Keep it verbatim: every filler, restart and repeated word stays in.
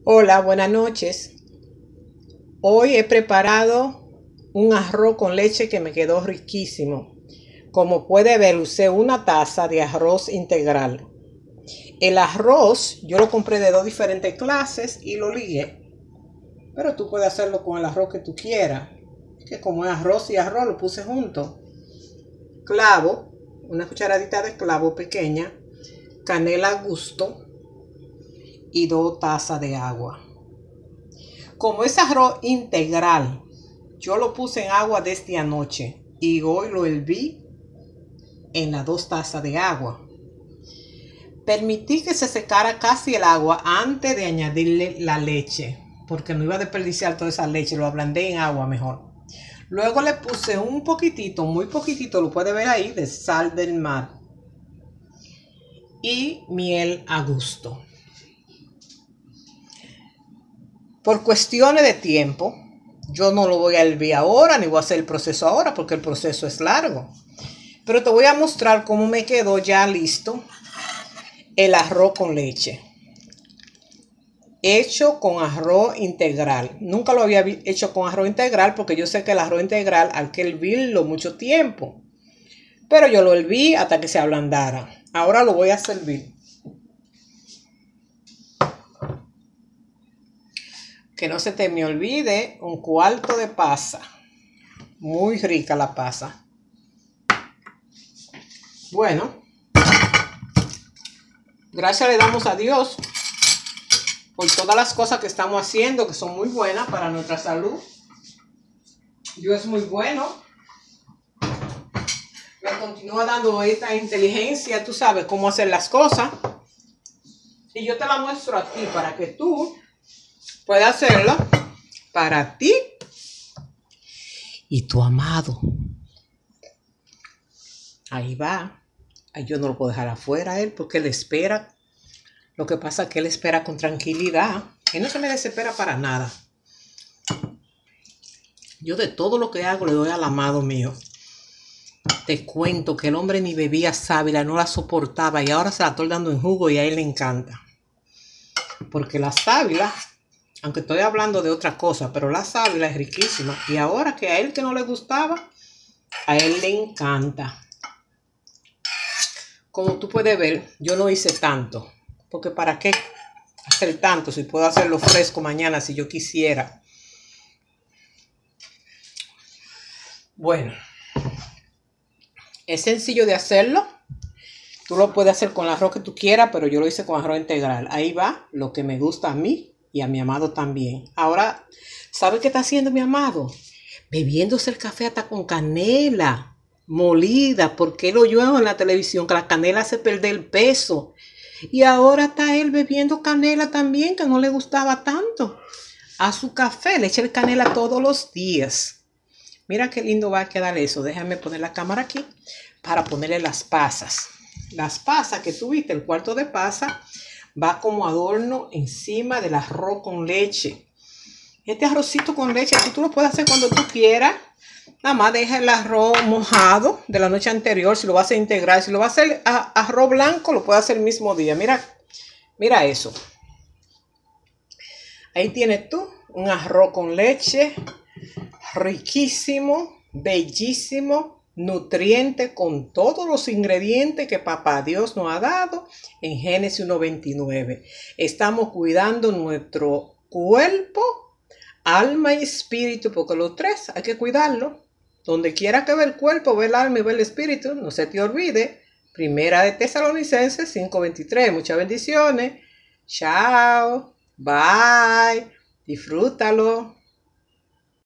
Hola, buenas noches. Hoy he preparado un arroz con leche que me quedó riquísimo. Como puede ver, usé una taza de arroz integral. El arroz yo lo compré de dos diferentes clases y lo ligué. Pero tú puedes hacerlo con el arroz que tú quieras. Que como es arroz y arroz lo puse junto. Clavo, una cucharadita de clavo pequeña, canela a gusto y dos tazas de agua. Como es arroz integral, yo lo puse en agua desde anoche y hoy lo herví en las dos tazas de agua. Permití que se secara casi el agua antes de añadirle la leche, porque no iba a desperdiciar toda esa leche, lo ablandé en agua mejor. Luego le puse un poquitito, muy poquitito, lo puede ver ahí, de sal del mar y miel a gusto. Por cuestiones de tiempo, yo no lo voy a hervir ahora, ni voy a hacer el proceso ahora, porque el proceso es largo. Pero te voy a mostrar cómo me quedó ya listo el arroz con leche. Hecho con arroz integral. Nunca lo había hecho con arroz integral, porque yo sé que el arroz integral hay que hervirlo mucho tiempo. Pero yo lo herví hasta que se ablandara. Ahora lo voy a servir. Que no se te me olvide un cuarto de pasa. Muy rica la pasa. Bueno, gracias le damos a Dios por todas las cosas que estamos haciendo, que son muy buenas para nuestra salud. Dios es muy bueno. Me continúa dando esta inteligencia, tú sabes cómo hacer las cosas. Y yo te la muestro a ti para que tú puedas hacerlo para ti y tu amado. Ahí va. Ay, yo no lo puedo dejar afuera a él porque él espera. Lo que pasa es que él espera con tranquilidad. Él no se me desespera para nada. Yo de todo lo que hago le doy al amado mío. Te cuento que el hombre ni bebía sábila, no la soportaba y ahora se la estoy dando en jugo y a él le encanta. Porque la sábila, aunque estoy hablando de otra cosa, pero la sábila es riquísima. Y ahora que a él que no le gustaba, a él le encanta. Como tú puedes ver, yo no hice tanto. Porque ¿para qué hacer tanto si puedo hacerlo fresco mañana si yo quisiera? Bueno, es sencillo de hacerlo. Tú lo puedes hacer con el arroz que tú quieras, pero yo lo hice con arroz integral. Ahí va lo que me gusta a mí y a mi amado también. Ahora, ¿sabe qué está haciendo mi amado? Bebiéndose el café hasta con canela molida, porque él oyó en la televisión que la canela hace perder el peso. Y ahora está él bebiendo canela también, que no le gustaba tanto. A su café le echa el canela todos los días. Mira qué lindo va a quedar eso. Déjame poner la cámara aquí para ponerle las pasas. Las pasas que tuviste, el cuarto de pasa, va como adorno encima del arroz con leche. Este arrocito con leche, tú lo puedes hacer cuando tú quieras. Nada más deja el arroz mojado de la noche anterior. Si lo vas a integrar, si lo vas a hacer a, arroz blanco, lo puedes hacer el mismo día. Mira, mira eso. Ahí tienes tú un arroz con leche riquísimo, bellísimo, nutriente, con todos los ingredientes que papá Dios nos ha dado en Génesis uno veintinueve. Estamos cuidando nuestro cuerpo, alma y espíritu, porque los tres hay que cuidarlo. Donde quiera que ve el cuerpo, ve el alma y ve el espíritu. No se te olvide. Primera de Tesalonicenses cinco veintitrés. Muchas bendiciones. Chao. Bye. Disfrútalo.